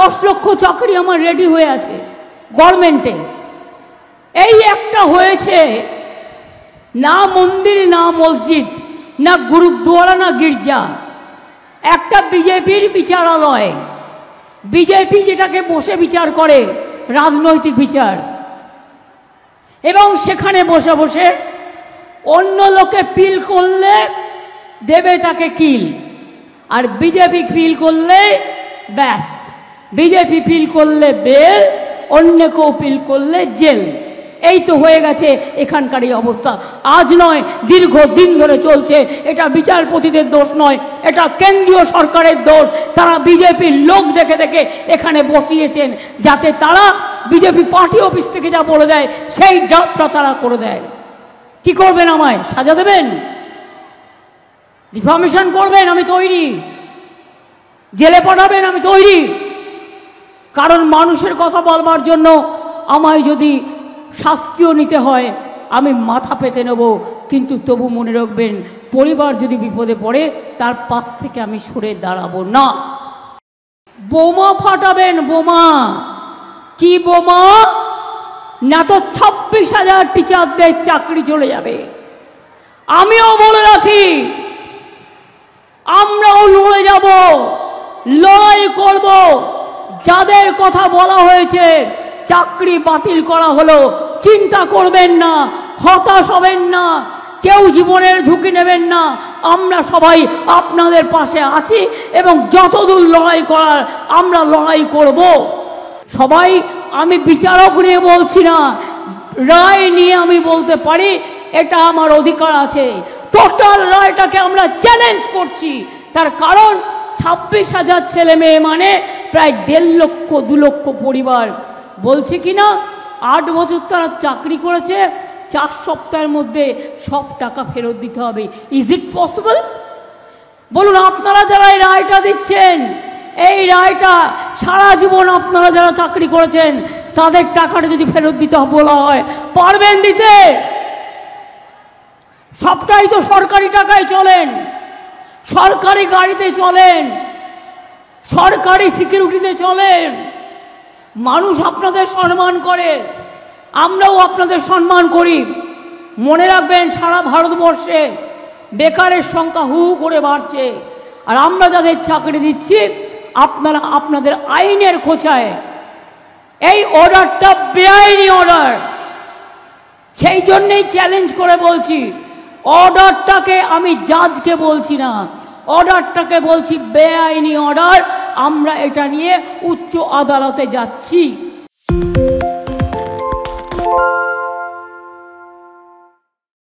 10 লক্ষ চাকরি আমার রেডি হয়ে আছে গভর্নমেন্টে। এই একটা হয়েছে, না মন্দির না মসজিদ না গুরুদ্বারা না গির্জা, একটা বিজেপির বিচারালয়। বিজেপি যেটাকে বসে বিচার করে, রাজনৈতিক বিচার, এবং সেখানে বসে বসে অন্য লোকে পিল করলে দেবে তাকে কিল, আর বিজেপি পিল করলে ব্যাস, বিজেপি পিল করলে বেল, অন্য কেউ পিল করলে জেল। এই তো হয়ে গেছে এখানকার এই অবস্থা। আজ নয়, দীর্ঘদিন ধরে চলছে। এটা বিচারপতিদের দোষ নয়, এটা কেন্দ্রীয় সরকারের দোষ। তারা বিজেপির লোক দেখে দেখে এখানে বসিয়েছেন, যাতে তারা বিজেপি পার্টি অফিস থেকে যা বলে দেয় সেই ড্রাফটটা তারা করে দেয়। কি করবেন? আমায় সাজা দেবেন? ডিফামেশন করবেন? আমি তৈরি। জেলে পাঠাবেন? আমি তৈরি। কারণ মানুষের কথা বলবার জন্য আমায় যদি শাস্তিও নিতে হয় আমি মাথা পেতে নেব, কিন্তু তবু মনে রাখবেন, পরিবার যদি বিপদে পড়ে তার পাশ থেকে আমি সরে দাঁড়াবো না। বোমা ফাটাবেন? বোমা? কি বোমা? না তো 26,000 টিচারদের চাকরি চলে যাবে। আমিও বলে রাখি, আমরাও লড়ে যাব, লড়াই করব। যাদের কথা বলা হয়েছে চাকরি বাতিল করা হলো, চিন্তা করবেন না, হতাশ হবেন না, কেউ জীবনের ঝুঁকি নেবেন না। আমরা সবাই আপনাদের পাশে আছি এবং যতদূর লড়াই করার আমরা লড়াই করব। সবাই, আমি বিচারক নিয়ে বলছি না, রায় নিয়ে আমি বলতে পারি, এটা আমার অধিকার আছে। টোটাল রায়টাকে আমরা চ্যালেঞ্জ করছি। তার কারণ 26,000 ছেলে মেয়ে মানে প্রায় 1.5 লক্ষ 2 লক্ষ পরিবার। বলছে কি না 8 বছর তারা চাকরি করেছে, 4 সপ্তাহের মধ্যে সব টাকা ফেরত দিতে হবে। Is it possible? বলুন, আপনারা যারা এই রায়টা দিচ্ছেন, এই রায়টা সারা জীবন আপনারা যারা চাকরি করেছেন তাদের টাকাটা যদি ফেরত দিতে বলা হয়, পারবেন দিতে? সবটাই তো সরকারি টাকায় চলেন, সরকারি গাড়িতে চলেন, সরকারি সিকিউরিটিতে চলেন। মানুষ আপনাদের সম্মান করে, আমরাও আপনাদের সম্মান করি। মনে রাখবেন, সারা ভারতবর্ষে বেকারের সংখ্যা হু করে বাড়ছে, আর আমরা যাদের চাকরি দিচ্ছি আপনারা আপনাদের আইনের খোঁচায়, এই অর্ডারটা বেআইনি অর্ডার। সেই জন্যেই চ্যালেঞ্জ করে বলছি, অর্ডারটাকে আমি জাজকে বলছি না, অর্ডারটাকে বলছি বেআইনি অর্ডার। আমরা এটা নিয়ে উচ্চ আদালতে যাচ্ছি।